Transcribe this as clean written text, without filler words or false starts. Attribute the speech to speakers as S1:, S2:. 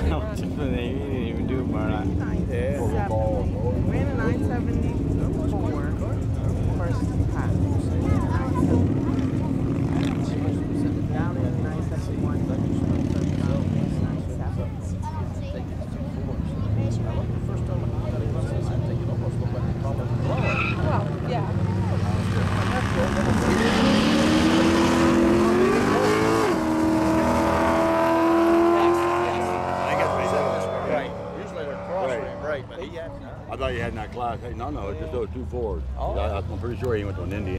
S1: They didn't even do Murdoch.
S2: Yeah. Ran a 974 first time. Down in 971. Well, yeah.
S3: I thought you had in that class. Hey, no, it's just those 2 4s. I'm pretty sure he went to an Indian.